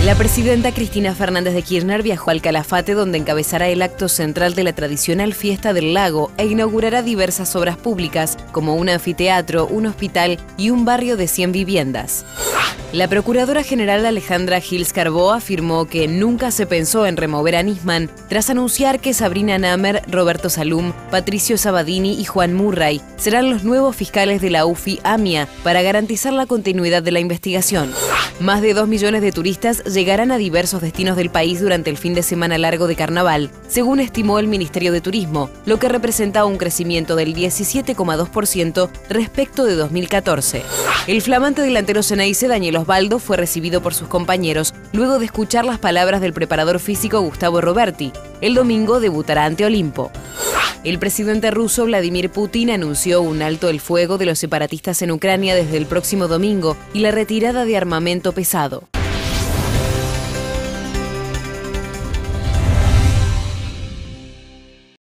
La presidenta Cristina Fernández de Kirchner viajó al Calafate, donde encabezará el acto central de la tradicional Fiesta del Lago e inaugurará diversas obras públicas, como un anfiteatro, un hospital y un barrio de 100 viviendas. La Procuradora General Alejandra Gils Carbó afirmó que nunca se pensó en remover a Nisman tras anunciar que Sabrina Namer, Roberto Salum, Patricio Sabadini y Juan Murray serán los nuevos fiscales de la UFI-AMIA para garantizar la continuidad de la investigación. Más de 2 millones de turistas llegarán a diversos destinos del país durante el fin de semana largo de Carnaval, según estimó el Ministerio de Turismo, lo que representa un crecimiento del 17,2% respecto de 2014. El flamante delantero Xeneize, Daniel Osvaldo, fue recibido por sus compañeros luego de escuchar las palabras del preparador físico Gustavo Roberti. El domingo debutará ante Olimpo. El presidente ruso Vladimir Putin anunció un alto el fuego de los separatistas en Ucrania desde el próximo domingo y la retirada de armamento pesado.